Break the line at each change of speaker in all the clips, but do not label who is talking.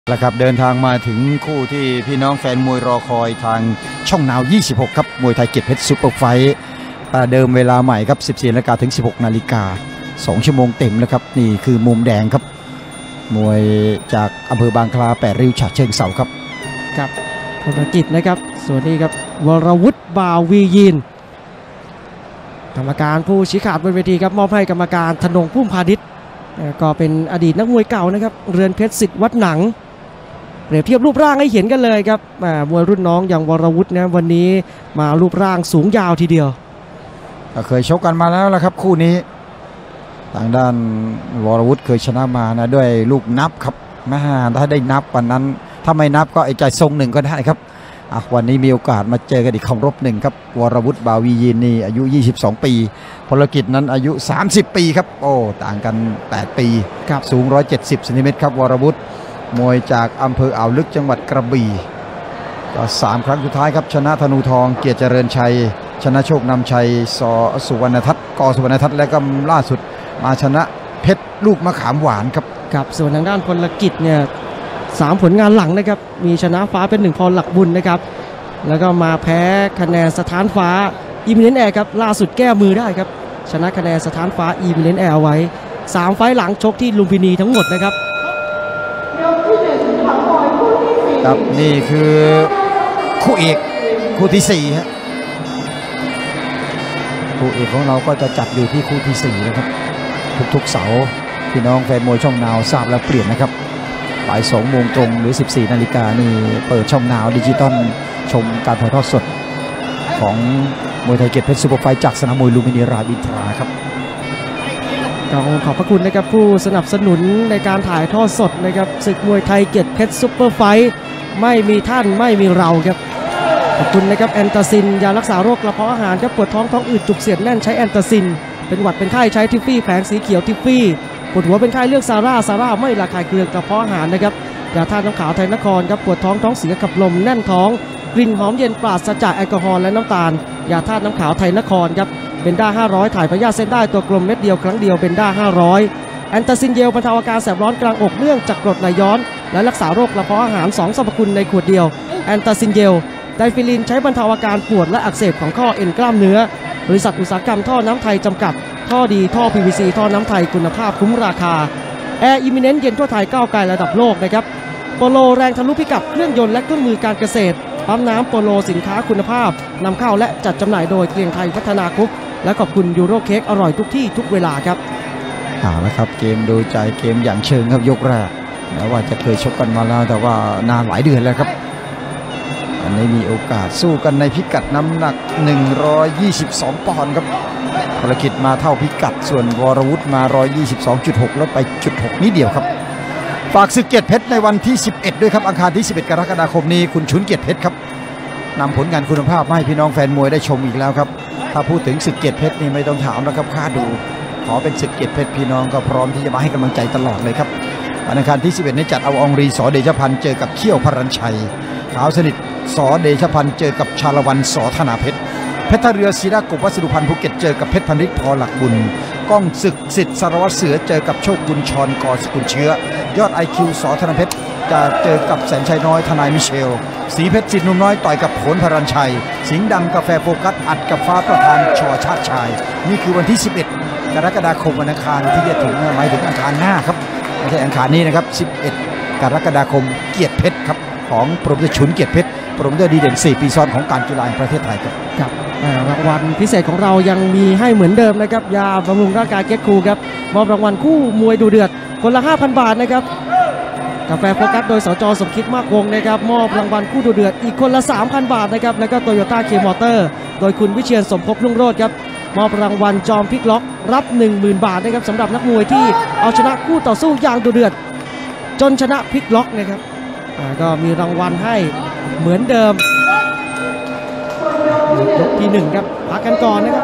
แล้วครับเดินทางมาถึงคู่ที่พี่น้องแฟนมวยรอคอยทางช่องนาว 26 ครับมวยไทยเกียรติเพชรซุปเปอร์ไฟท์เดิมเวลาใหม่ครับ 14 นาฬิกาถึง 16 นาฬิกา2 ชั่วโมงเต็มแล้วครับนี่คือมุมแดงครับมวยจากอำเภอบางคลา8 ริ้วฉะเชิงเทราครับ
กับธนกิจนะครับส่วนนี้ครับวรวุฒิบ่าววียินกรรมการผู้ชี้ขาดบนเวทีครับมอบให้กรรมการธนงพุ่มพาณิชย์ก็เป็นอดีตนักมวยเก่านะครับเรือนเพชรศิษย์วัดหนังเปรียบเทียบรูปร่างให้เห็นกันเลยครับมวยรุ่นน้องอย่างวรวุฒินะวันนี้มารูปร่างสูงยาวทีเดียว
ก็เคยชกกันมาแล้วละครับคู่นี้ทางด้านวรวุฒิเคยชนะมานะด้วยลูกนับครับถ้าได้นับวันนั้นถ้าไม่นับก็ไอ้ใจทรงหนึ่งก็ได้ครับวันนี้มีโอกาสมาเจอกันอีกเคารพหนึ่งครับวรวุฒิบ่าววียินนี่อายุ22 ปีพลกิจนั้นอายุ30 ปีครับโอ้ต่างกัน8 ปีสูง170 เซนติเมตรครับวรวุฒิมวยจากอำเภออ่าวลึกจังหวัดกระบี่ก็3 ครั้งสุดท้ายครับชนะธนูทองเกียรติเจริญชัยชนะโชคนำชัยสุวรรณทัศน์กสุวรรณทัศน์และก็ล่าสุดมาชนะเพชรลูกมะขามหวานครับ
ส่วนทางด้านพลกิจเนี่ย3 ผลงานหลังนะครับมีชนะฟ้าเป็น1 พรหลักบุญนะครับแล้วก็มาแพ้คะแนนสถานฟ้าอีมิเนนต์แอร์ครับล่าสุดแก้มือได้ครับชนะคะแนนสถานฟ้าอีมิเนนต์แอร์ไว้3 ไฟล์หลังชกที่ลุมพินีทั้งหมดนะครับ
ครับนี่คือคู่เอกคู่ที่4ฮะคู่เอกของเราก็จะจัดอยู่ที่คู่ที่4นะครับทุกๆเสาร์พี่น้องแฟนมวยช่องนาวทราบแล้วเปลี่ยนนะครับบ่าย 2 โมงตรงหรือ 14 นาฬิกานี่เปิดช่องนาวดิจิตอลชมการถ่ายทอดสดของมวยไทยเกียรติเพชรซุปเปอร์ไฟท์จากสนามมวยลุมพินีรามอินทราครับ
ขอบพระคุณนะครับผู้สนับสนุนในการถ่ายทอดสดนะครับศึกมวยไทยเกียรติเพชรซุปเปอร์ไฟท์ไม่มีท่านไม่มีเราครับขอบคุณนะครับแอนตาซินยารักษาโรคกระเพาะอาหารครับปวดท้องอืดจุกเสียดแน่นใช้แอนตาซินเป็นหวัดเป็นไข้ใช้ทิฟฟี่แผงสีเขียวทิฟฟี่ปวดหัวเป็นไข้เลือกซาร่าไม่ระคายเคืองกระเพาะอาหารนะครับยาธาตุน้ำขาวไทยนครครับปวดท้องเสียขับลมแน่นท้องกลิ่นหอมเย็นปราศจากแอลกอฮอล์และน้ำตาลยาธาตุน้ำขาวไทยนครครับเบนด้า500ถ่ายพยาธิเส้นได้ตัวกลมเม็ดเดียวครั้งเดียวเบนด้า500แอนตาซินเยลบรรเทาอาการแสบร้อนกลางอกเนื่องจากกรดไหลย้อนและรักษาโรคกระเพาะอาหาร2 สรรพคุณในขวดเดียวแอนตาซินเยลไดฟิลินใช้บรรเทาอาการปวดและอักเสบของข้อเอ็นกล้ามเนื้อบริษัทอุตสาหกรรมท่อน้ำไทยจำกัดท่อดีท่อ PVC ท่อน้ำไทยคุณภาพคุ้มราคาแอร์อิมิเนนต์เย็นทั่วไทยก้าวไกลระดับโลกนะครับโปโลแรงทะลุพิกัดเครื่องยนต์และเครื่องมือการเกษตรปั๊มน้ำโปโลสินค้าคุณภาพนำเข้าและจัดจำหน่ายโดยเกรียงไทยพัฒนากรุ๊ปและขอบคุณยูโรเค้กอร่อยทุกที่ทุกเวลาครับ
แล้วครับเกมโดยใจเกมอย่างเชิงครับยกแรกแม้ว่าจะเคยชกกันมาแล้วแต่ว่านานหลายเดือนแล้วครับอันนี้มีโอกาสสู้กันในพิกัดน้ำหนัก122 ปอนด์ครับภารกิจมาเท่าพิกัดส่วนวรวุฒิมา122.6ลดไป0.6นิดเดียวครับฝากศึกเกียรติเพชรในวันที่11ด้วยครับอังคารที่11 กรกฎาคมนี้คุณชุนเกียรติเพชรครับนำผลงานคุณภาพมาให้พี่น้องแฟนมวยได้ชมอีกแล้วครับถ้าพูดถึงศึกเกียรติเพชรนี่ไม่ต้องถามแล้วครับค่าดูขอเป็นศึกเกียรติเพชรพี่น้องก็พร้อมที่จะมาให้กำลังใจตลอดเลยครับวันอังคารที่11นี้จัดเอาอองรีสอเดชพันธ์เจอกับเขี้ยวพรัญชัยขาวสนิทสอเดชพันธ์เจอกับชาละวันสอธนาเพชรเพชรท่าเรือศิลากบวัสดุพันธ์ภูเก็ตเจอกับเพชรพันธิตพอหลักบุญก้องศึกสิทธิ์สารวัตรเสือเจอกับโชคกุลชรกอสกุลเชื้อยอด IQ สอธนเพชรจะเจอกับแสนชัยน้อยทนายมิเชลสีเพชรสิทธิ์นุ่มน้อยต่อยกับผลพรัญชัยสิงห์ดำกาแฟโฟกัสอัดกับฟ้าประธานชอชาติชายนี่คือวันที่11 กรกฎาคมวันอังคารที่จะถึงหมายถึงอังคารหน้าครับไม่ใช่อังคารนี้นะครับ11 กรกฎาคมเกียรติเพชรครับของโปรโมเตอร์ฉุนเกียรติเพชรโปรโมเตอร์ดีเด่น4 ปีซ้อนของการกีฬาแห่งประเทศไทย
ครับรางวัลพิเศษของเรายังมีให้เหมือนเดิมนะครับยาบำรุงร่างกายเก็ตคูครับมอบรางวัลคู่มวยดูเดือดคนละ 5,000 บาทนะครับกาแฟโฟกัสโดยสจ.สมคิดมากวงนะครับมอบรางวัลคู่ดูเดือดอีกคนละ 3,000 บาทนะครับแล้วก็โตโยต้าเคมอเตอร์โดยคุณวิเชียรสมภพรุ่งโรจน์ครับมอบรางวัลจอมพลิกล็อกรับ 10,000 บาทนะครับสำหรับนักมวยที่เอาชนะคู่ต่อสู้อย่างดูเดือดจนชนะพลิกล็อกนะครับก็มีรางวัลให้เหมือนเดิมยกที่1ครับพักกันก่อนนะครับ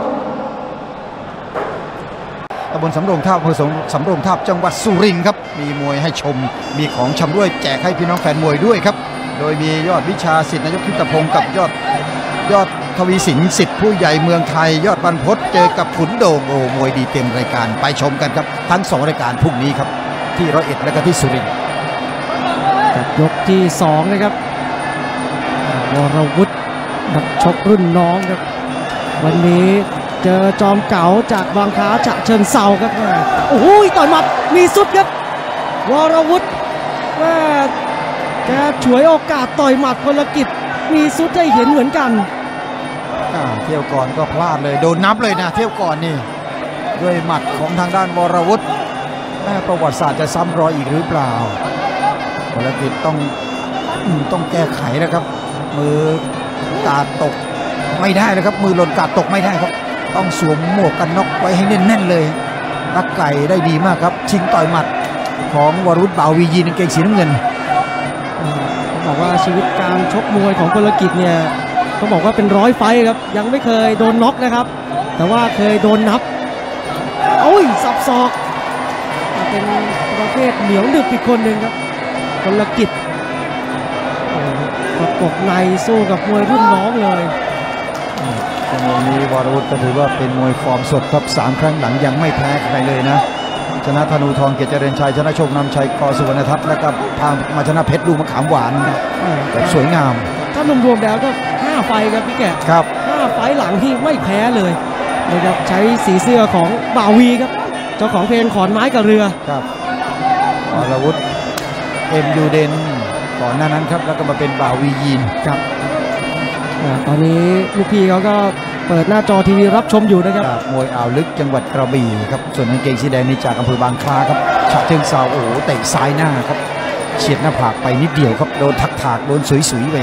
ตำบลสำโรงทาบอำเภอสำโรงทาบจังหวัดสุรินทร์ครับมีมวยให้ชมมีของชำร่วยแจกให้พี่น้องแฟนมวยด้วยครับโดยมียอดวิชาสิทธินายกทิตพงศ์กับยอดทวีสินสิทธิ์ผู้ใหญ่เมืองไทยยอดบรรพตเจอกับขุนโด่งโอ้มวยดีเต็มรายการไปชมกันครับทั้ง2 รายการพรุ่งนี้ครับที่101และก็ที่สุรินทร์
ยกที่2นะครับวรวุฒินักชกรุ่นน้องครับวันนี้เจอจอมเก๋าจากบางคล้าฉะเชิงเซาครับโอ้โหต่อยหมัดมีสุดครับวรวุฒิแกฉวยโอกาสต่อยหมัดพลกิจมีสุดให้เห็นเหมือนกัน
เที่ยวก่อนก็พลาดเลยโดนนับเลยนะเที่ยวก่อนนี่ด้วยหมัดของทางด้านวรวุฒิประวัติศาสตร์จะซ้ำรอยอีกหรือเปล่าพลกิจต้องแก้ไขนะครับมือกาดตกไม่ได้นะครับมือหล่นกาดตกไม่ได้ครับต้องสวมหมวกกันน็อกไว้ให้แน่นๆเลยรักไก่ได้ดีมากครับชิงต่อยหมัดของวรวุฒิบ่าววียีนเกงสีน้ำเงิน
ต้องบอกว่าชีวิตการชกมวยของพลกิจเนี่ยต้องบอกว่าเป็น100 ไฟท์ครับยังไม่เคยโดนน็อกนะครับแต่ว่าเคยโดนนับสับศอกเป็นประเภทเหนียวหนึบอีกคนหนึ่งครับพลกิจประกบในสู้กับมวยรุ่นน้องเลย
ชั่วโมงนี้วรวุฒิก็ถือว่าเป็นมวยฟอร์มสดครับ3 ครั้งหลังยังไม่แพ้ใครเลยนะชนะธนูทองเกียรติเจริญชัยชนะโชคนำชัยกสุวรรณทัพแล้วก็พามาชนะเพชรลูกมะขามหวานแบบสวยงาม
ถ้ารวมๆแล้วก็5 ไฟท์ครับพี่แก
ครับ
5 ไฟท์หลังที่ไม่แพ้เลยนะครับใช้สีเสื้อของบ่าววีครับเจ้าของเพลงขอนไม้กับเรือ
ครับวรวุฒิยูเดนก่อนหน้านั้นครับแล้วก็มาเป็นบ่าววียีน
ครับตอนนี้ลูกพี่เขาก็เปิดหน้าจอทีวีรับชมอยู่นะครับ
มวยอ่าวลึกจังหวัดกระบี่ครับส่วนกางเกงสีแดงนี่จากอำเภอบางคล้าครับฉะเชิงเทราโอ้โหเตะซ้ายหน้าครับเฉียดหน้าผากไปนิดเดียวครับโดนถากโดนสุยๆไป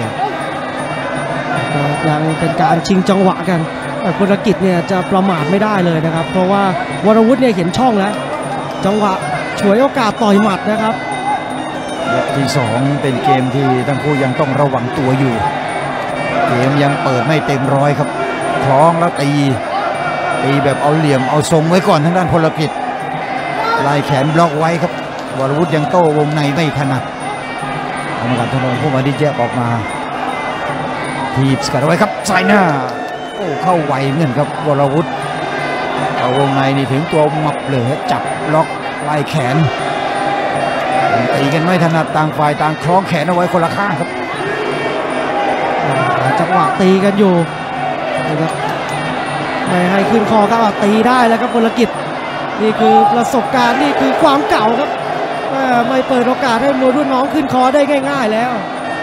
ยังเป็นการชิงจังหวะกันพลกิจเนี่ยจะประมาทไม่ได้เลยนะครับเพราะว่าวรวุฒิเนี่ยเห็นช่องแล้วจังหวะฉวยโอกาสต่อยหมัดนะครับ
ยกที่2เป็นเกมที่ทั้งคู่ยังต้องระวังตัวอยู่เกมยังเปิดไม่เต็มร้อยครับคล้องแล้วตีแบบเอาเหลี่ยมเอาทรงไว้ก่อนทางด้านพลกิจไล่แขนบล็อกไว้ครับวรวุฒิยังโต้วงในไม่ถนัดกรรมการธนงผู้มาดิแยกออกมาทีบสกัดไว้ครับซ้ายหน้าเข้าไวเหมือนครับวรวุฒิเอาวงในนี่ถึงตัวมับเลยจับล็อกไล่แขนตีกันไม่ถนัดต่างฝ่ายต่างคล้องแขนเอาไว้คนละข้างครับ
จังหวะตีกันอยู่นะครับไม่ให้ขึ้นคอก็ตีได้แล้วครับพลกิจนี่คือประสบการณ์นี่คือความเก่าครับไม่เปิดโอกาสให้มวยรุ่นน้องขึ้นคอได้ง่ายๆแล้ว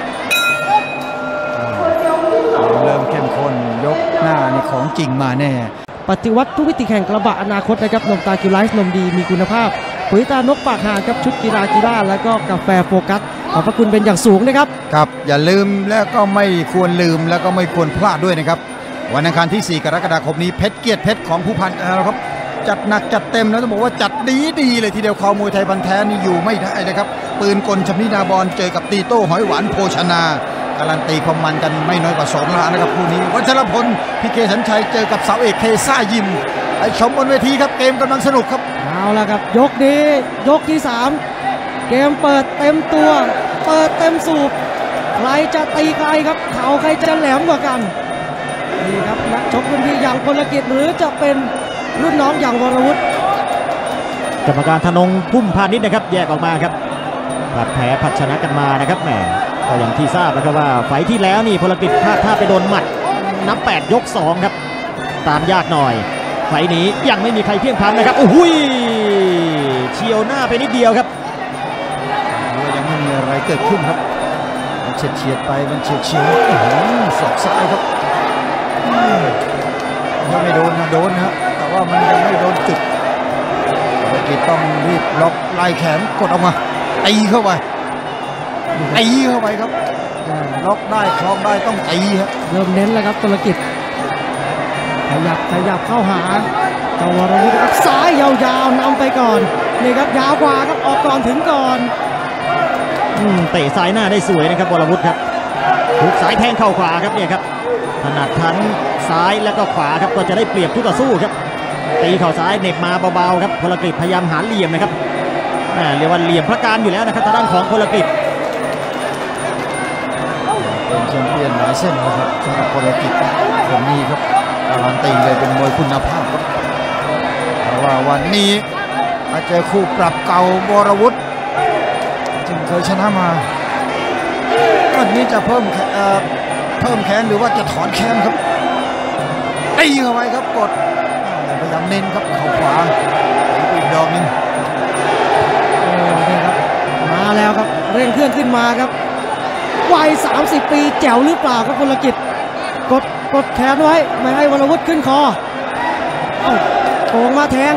เริ่มเข้มข้นยกหน้านี่ของจริงมาแน่
ปฏิวัติทุกวิธีแข่งกระบะอนาคตนะครับนมตากิไลซ์นมดีมีคุณภาพปุ๋ยตานกปากห่างกับชุดกีฬาแล้วก็กาแฟโฟกัสขอบพระคุณเป็นอย่างสูงนะครับ
ครับอย่าลืมแล้วก็ไม่ควรลืมแล้วก็ไม่ควรพลาดด้วยนะครับวันอังคารที่4 กรกฎาคมนี้เพชรเกียรติเพชรของผู้พันครับจัดหนักจัดเต็มแล้วต้องบอกว่าจัดดีเลยทีเดียวคอมวยไทยพันแท้นี่อยู่ไม่ได้นะครับปืนกลชำนิดาบอลเจอกับตีโต้หอยหวานโภชนาการันตีความมันกันไม่น้อยกว่า2 ล้านนะครับคู่นี้วัชรพลพีเคสัญชัยเจอกับเสาเอกเคซ่ายิมไปชมบนเวทีครับเกมกำลังสนุกครับ
เอาละครับยกนี้ยกที่3เกมเปิดเต็มตัวเปิดเต็มสูบใครจะตีใครครับเข่าใครจะแหลมกว่ากันนี่ครับนักชกรุ่นพี่อย่างพลกิจหรือจะเป็นรุ่นน้องอย่างวรวุฒิ
กรรมการธนงพุ่มพาณิชย์นะครับแยกออกมาครับผัดแพ้ผัดชนะกันมานะครับแหมก็อย่างที่ทราบนะครับว่าไฟที่แล้วนี่พลกิจพลาดท่าไปโดนหมัดนับ8 ยก 2ครับตามยากหน่อยไฟนี้ยังไม่มีใครเพียงพล้ำนะครับโอ้โหเฉียวหน้าไปนิดเดียวครับ
ยังไม่มีอะไรเกิดขึ้นครับมันเฉียดไปมันเฉียวศอกซ้ายครับถ้าไม่โดนนะโดนนะแต่ว่ามันยังไม่โดนจุดพลกิจต้องรีบล็อกไล่แขนกดออกมาตีเข้าไปครับล็อกได้คล้องได้ต้องตีครับ
เริ่มเน้นแล้วครับพลกิจขยับเข้าหาเจ้าวรวุฒิครับซ้ายยาวๆนำไปก่อนนี่ครับยาวกว่าครับออกก่อนถึงก่อน
เตะซ้ายหน้าได้สวยนะครับวรวุฒิครับถูกสายแทงเข้าขวาครับเนี่ยครับถนัดทั้งซ้ายแล้วก็ขวาครับก็จะได้เปรียบทุกต่อสู้ครับตีเข่าซ้ายเน็บมาเบาๆครับพลกิจพยายามหาเหลี่ยมนะครับเรียกว่าเหลี่ยมพระการอยู่แล้วนะครับทางด้านของพลกิจ
เป็นแชมเปี้ยนหลายเส้นนะครับสำหรับพลกิจคนนี้ครับการันตีเลยเป็นมวยคุณภาพครับแต่ว่าวันนี้มาเจอคู่ปรับเก่าวรวุฒิจึงเคยชนะมาวันนี้จะเพิ่มแขนหรือว่าจะถอนแขนครับตีเข้าไปครับกดพยายามเน้นครับเข่าขวาอีกดอกหนึ่ง
นี่ครับมาแล้วครับเร่งเครื่องขึ้นมาครับวัย30 ปีแจ๋วหรือเปล่าครับพลกิจกดแขนไว้ไม่ให้วรวุฒิขึ้นคอโก่งมาแทง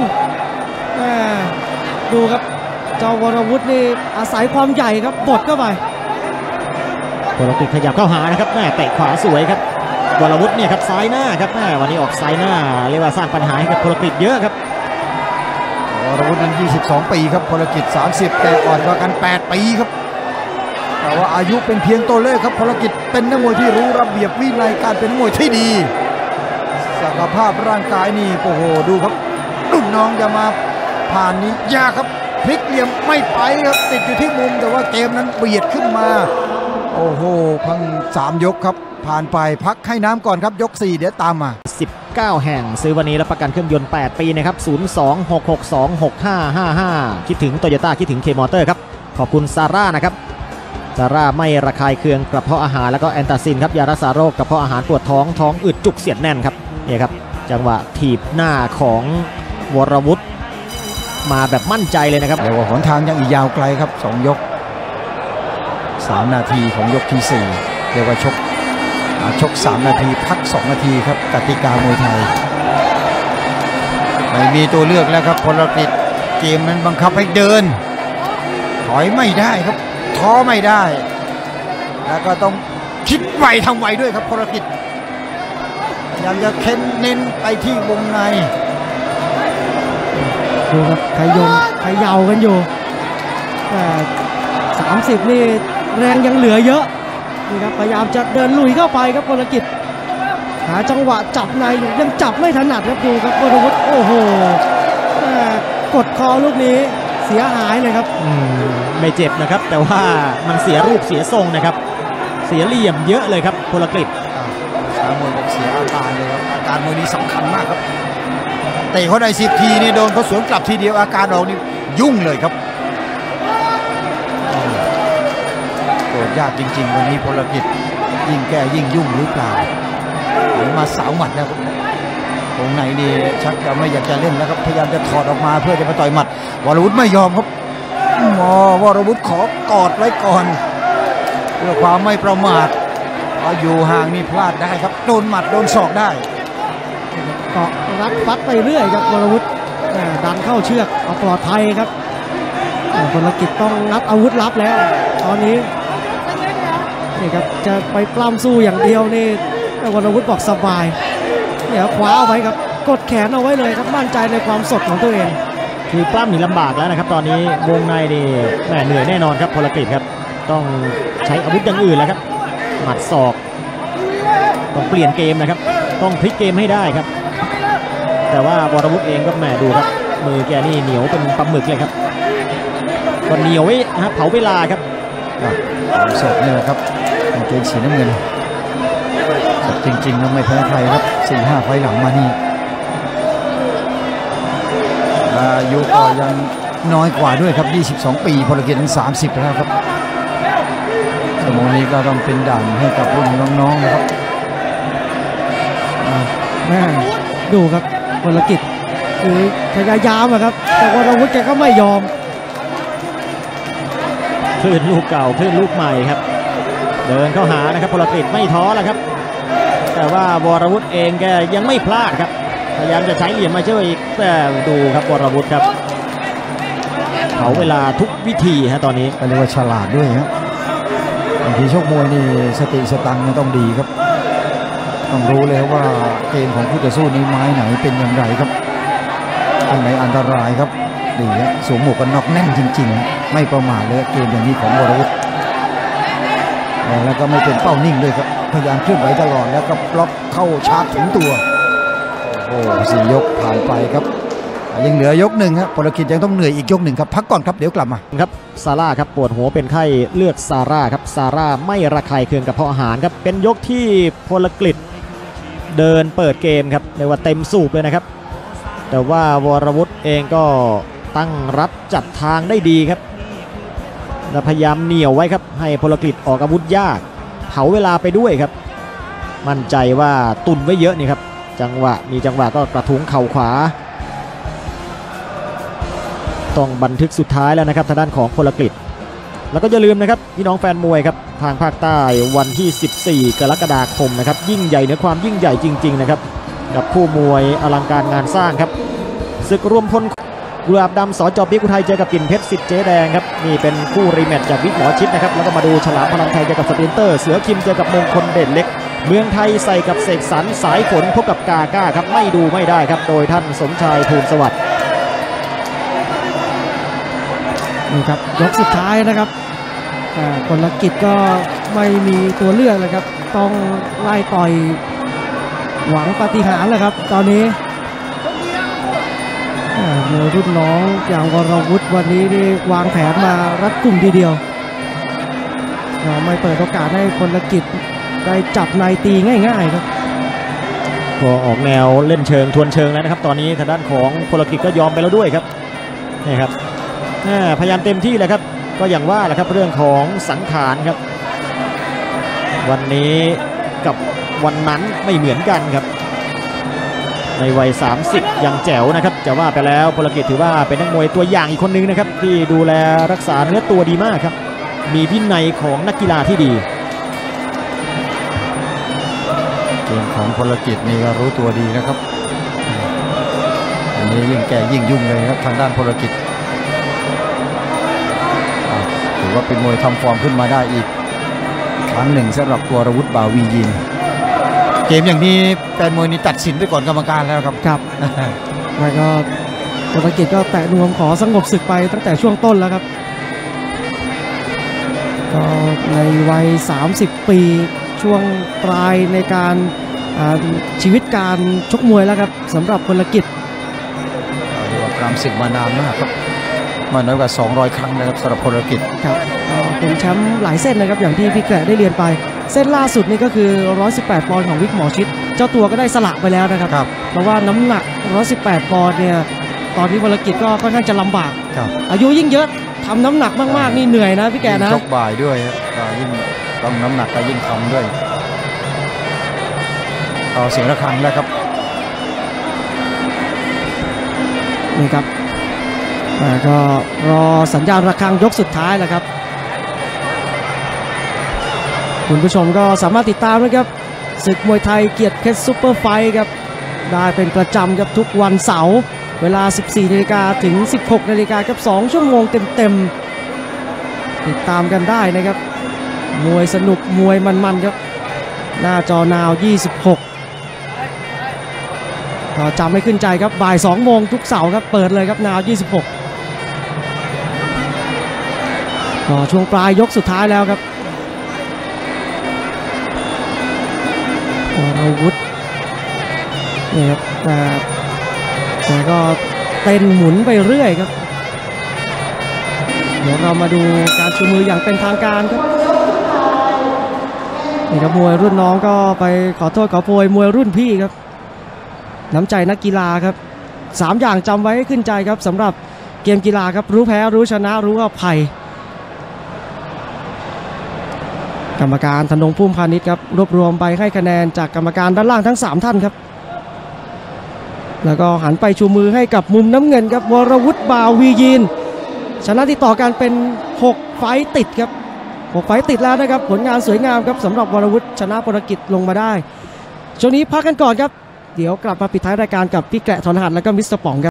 ดูครับเจ้าวรวุฒินี่อาศัยความใหญ่ครับบดเข้าไป
พลกิจขยับเข้าหานะครับแม่เตะขวาสวยครับวรวุฒิเนี่ยครับซ้ายหน้าครับแม่วันนี้ออกซ้ายหน้าเรียกว่าสร้างปัญหาให้กับพลกิจเยอะครับ
วรวุฒินั้น22 ปีครับพลกิจ30แต่อ่อนกว่ากัน8 ปีครับแต่ว่าอายุเป็นเพียงตัวเลขครับพลกิจเป็นนักมวยที่รู้ระเบียบวินัยการเป็นนักมวยที่ดีศักยภาพร่างกายนี่โอ้โหดูครับรุ่นน้องจะมาผ่านนี้ยากครับพลิกเหลี่ยมไม่ไปครับติดอยู่ที่มุมแต่ว่าเกมนั้นเบียดขึ้นมาโอ้โหพัง3 ยกครับผ่านไปพักให้น้ำก่อนครับยก4เดี๋ยวตามมา
19 แห่งซื้อวันนี้รับประกันเครื่องยนต์8 ปีนะครับ02-662-6555คิดถึงโตโยต้าคิดถึงเคมอเตอร์ครับขอบคุณซาร่านะครับซาร่าไม่ระคายเคืองกระเพาะอาหารแล้วก็แอนตาซินครับยารักษาโรคกระเพาะอาหารปวดท้องอืดจุกเสียดแน่นครับนี่ครับจังหวะถีบหน้าของวรวุฒิมาแบบมั่นใจเลยนะครับ
เรียกว่าหนทางยังอีกยาวไกลครับ2 ยก3 นาทีของยกที่4เรียกว่าชก3 นาทีพัก2 นาทีครับกติกามวยไทยไม่มีตัวเลือกแล้วครับพลกิจเกมมันบังคับให้เดินถอยไม่ได้ครับท้อไม่ได้แล้วก็ต้องคิดไวทำไวด้วยครับพลกิจพยายามจะเค้นเน้นไปที่วงใน
ดูครับขย่ากันอยู่30นี่แรงยังเหลือเยอะนี่ครับพยายามจะเดินลุยเข้าไปครับพลกิจหาจังหวะจับในยังจับไม่ถนัดครับดูครับวรวุฒิโอ้โหกดคอลูกนี้เสียหายเลยครับ
ไม่เจ็บนะครับแต่ว่ามันเสียรูปเสียทรงนะครับเสียเหลี่ยมเยอะเลยครับพลกิจ
สามวยบอกเสียอาการเลยครับอาการมวยนี้สำคัญมากครับเตะเขาได้10 ทีนี่โดนเขาสวนกลับทีเดียวอาการเรานี่ยุ่งเลยครับโดนยากจริงๆวันนี้พลกิจยิ่งแก้ยิ่งยุ่งหรือเปล่าหรือมาสาวหมัดนะครับตรงไหนนี่ชักจะไม่อยากจะเล่นแล้วครับพยายามจะถอดออกมาเพื่อจะมาต่อยหมัดวรวุฒิไม่ยอมครับวรวุฒิขอกอดไว้ก่อนเพื่อความไม่ประมาทพออยู่ห่างนี่พลาดได้ครับโดนหมัดโดนศอกได้
เกาะรัดฟัดไปเรื่อยครับวรวุฒิดันเข้าเชือกเอาปลอดภัยครับพลกิจต้องงัดอาวุธลับแล้วตอนนี้นี่ครับจะไปปล้ำสู้อย่างเดียวนี่วรวุฒิบอกสบายเดี๋ยวคว้าเอาไว้ครับกดแขนเอาไว้เลยครับมั่นใจในความสดของตัวเอง
คือปล้ำนี่ลำบากแล้วนะครับตอนนี้วงในนี่เหนื่อยแน่นอนครับพลกิจครับต้องใช้อาวุธอย่างอื่นแล้วครับหมัดศอกต้องเปลี่ยนเกมนะครับต้องพลิกเกมให้ได้ครับแต่ว่าวรวุฒิเองก็แหมดูครับมือแกนี่เหนียวเป็นปลาหมึกเลยครับก็เหนียวไว้นะเผาเวลาครับ
สดเนี่ยครับกางเกงสีน้ำเงินสดจริงๆนะไม่แพ้ใครครับ 4-5 ไฟหลังมานี่อายุก็ยังน้อยกว่าด้วยครับ22 ปีพลกิจทั้ง30แล้วครับสมองนี้ก็ต้องเป็นด่านให้กับรุ่นน้องๆนะครับ
แม่ดูครับพลกิจคือพยายามครับแต่วรวุฒิแกก็ไม่ยอม
คลื่นลูกเก่าคลื่นลูกใหม่ครับเดินเข้าหานะครับพลกิจไม่ท้อแล้วครับแต่ว่าวรวุฒิเองแกยังไม่พลาดครับพยายามจะใช้เหลี่ยมมาช่วยอีกแต่ดูครับวรวุฒิครับเผาเวลาทุกวิธีฮะตอนนี้
เรียกว่าฉลาดด้วยครับบางทีชกมวยนี่สติสตังค์ต้องดีครับต้องรู้เลยว่าเกมของคู่ต่อสู้นี้ไม้ไหนเป็นอย่างไรครับอันไหนอันตรายครับดีครับสวมหมวกกันน็อกแน่นจริงๆไม่ประมาทเลยเกมอย่างนี้ของวรวุฒิแล้วก็ไม่เป็นเป้านิ่งด้วยครับพยายามเคลื่อนไหวตลอดแล้วก็บล็อกเข้าชาร์จถึงตัวโอ้4 ยกผ่านไปครับยังเหลือยก1ครับพลกิจยังต้องเหนื่อยอีกยก1ครับพักก่อนครับเดี๋ยวกลับมา
ครับซาร่าครับปวดหัวเป็นไข้เลือกซาร่าครับซาร่าไม่ระคายเคืองกับเพาะอาหารครับเป็นยกที่พลกิจเดินเปิดเกมครับเรียกว่าเต็มสูบเลยนะครับแต่ว่าวรวุฒิเองก็ตั้งรับจัดทางได้ดีครับและพยายามเหนี่ยวไว้ครับให้พลกฤษออกอาวุธยากเผาเวลาไปด้วยครับมั่นใจว่าตุนไว้เยอะนี่ครับมีจังหวะก็กระทุ้งเข่าขวาต้องบันทึกสุดท้ายแล้วนะครับทางด้านของพลกฤษแล้วก็อย่าลืมนะครับพี่น้องแฟนมวยครับทางภาคใต้วันที่ 14 กรกฎาคมนะครับยิ่งใหญ่เหนือความยิ่งใหญ่จริงๆนะครับกับคู่มวยอลังการงานสร้างครับศึกรวมพลกุหลาบดำสจบิ๊กอุทัยเจอกับกิ่นเพชรสิทธิ์เจ๊แดงครับนี่เป็นคู่รีแมตช์จากวิกหมอชิดนะครับแล้วก็มาดูฉลามพลังไทยเจอกับสปรินเตอร์เสือคิมเจอกับมงคลเด่นเล็กเมืองไทยใส่กับเสกสรรสายฝนพบกับกาก้าครับไม่ดูไม่ได้ครับโดยท่านสมชายภูลสวัสดิ์
นี่ครับยกสุดท้ายนะครับพลกิจก็ไม่มีตัวเลือกเลยครับต้องไล่ต่อยหวังปาฏิหาริย์เลยครับตอนนี้มวยรุ่นน้องอย่างวรวุฒิวันนี้นี่วางแผนมารัดกุ่มทีเดียวไม่เปิดโอกาสให้พลกิจได้จับนายตีง่ายๆครับ
ก็ออกแนวเล่นเชิงทวนเชิงแล้วนะครับตอนนี้ทางด้านของพลกิจก็ยอมไปแล้วด้วยครับนี่ครับพยายามเต็มที่เลยครับก็อย่างว่าแหละครับเรื่องของสังขารครับวันนี้กับวันนั้นไม่เหมือนกันครับในวัย30ยังแจ๋วนะครับจะว่าไปแล้วพลกิจถือว่าเป็นนักมวยตัวอย่างอีกคนนึงนะครับที่ดูแลรักษาเนื้อตัวดีมากครับมีวินัยของนักกีฬาที่ดี
เกมของพลกิจนี่ก็รู้ตัวดีนะครับอันนี้ยิ่งแก่ยิ่งยุ่งเลยครับทางด้านพลกิจถือว่าเป็นมวยทำฟอร์มขึ้นมาได้อีกครั้งหนึ่งสำหรับวรวุฒิ บาวียินเกมอย่างนี้แฟนมวยนี่ตัดสินไปก่อนกรรมการแล้วครับ
ครับแล้วก็พลกิจก็แตะนวมขอสงบศึกไปตั้งแต่ช่วงต้นแล้วครับก็ในวัย30 ปีช่วงปลายในการชีวิตการชกมวยแล้วครับสำหรับพลกิจ
เรียกว่ากรามศึกมานานมากครับมาน้อยกว่า200 ครั้งนะครับสำหรับพลกิจ
ครับเป็นแชมป์หลายเส้นนะครับอย่างที่พี่แกะได้เรียนไปเส้นล่าสุดนี่ก็คือ118 ปอนด์ของวิกหมอชิดเจ้าตัวก็ได้สละไปแล้วนะครับเพราะว่าน้ำหนัก118 ปอนด์เนี่ยตอนนี้พลกิจก็ค่อนข้างจะลำบากอายุยิ่งเยอะทำน้ำหนักมากๆนี่เหนื่อยนะพี่แกนะ
ชกบ่ายด้วยครับยิ่งต้องน้ำหนักก็ยิ่งทำด้วยต่อเสียงระฆังแล้วครับ
นี่ครับก็รอสัญญาณระฆังยกสุดท้ายแล้วครับคุณผู้ชมก็สามารถติดตามนะครับศึกมวยไทยเกียรติเพชรซุปเปอร์ไฟท์ครับได้เป็นประจำครับทุกวันเสาร์เวลา 14 นาฬิกาถึง 16 นาฬิกาครับ2 ชั่วโมงเต็มๆติดตามกันได้นะครับมวยสนุกมวยมันๆครับหน้าจอนาว 26ก็จำไม่ขึ้นใจครับบ่าย 2 โมงทุกเสาร์ครับเปิดเลยครับนาว 26ก็ช่วงปลายยกสุดท้ายแล้วครับอาวุธนี่ครับแต่ก็เต้นหมุนไปเรื่อยครับเดี๋ยวเรามาดูการชูมืออย่างเป็นทางการครับนี่ครับมวยรุ่นน้องก็ไปขอโทษขอโพยมวยรุ่นพี่ครับน้ำใจนักกีฬาครับ3อย่างจำไว้ให้ขึ้นใจครับสำหรับเกมกีฬาครับรู้แพ้รู้ชนะรู้อภัยกรรมการธนงพุ่มพาณิชย์ครับรวบรวมไปให้คะแนนจากกรรมการด้านล่างทั้ง3ท่านครับแล้วก็หันไปชูมือให้กับมุมน้ำเงินครับวรวุฒิ บาวียินชนะติดต่อกันเป็น6 ไฟต์ติดครับ6 ไฟต์ติดแล้วนะครับผลงานสวยงามครับสำหรับวรวุฒิชนะพลกิจลงมาได้ช่วงนี้พักกันก่อนครับเดี๋ยวกลับมาปิดท้ายรายการกับพี่แกะ ถอนหัดแล้วก็มิสเตอร์ป๋องครับ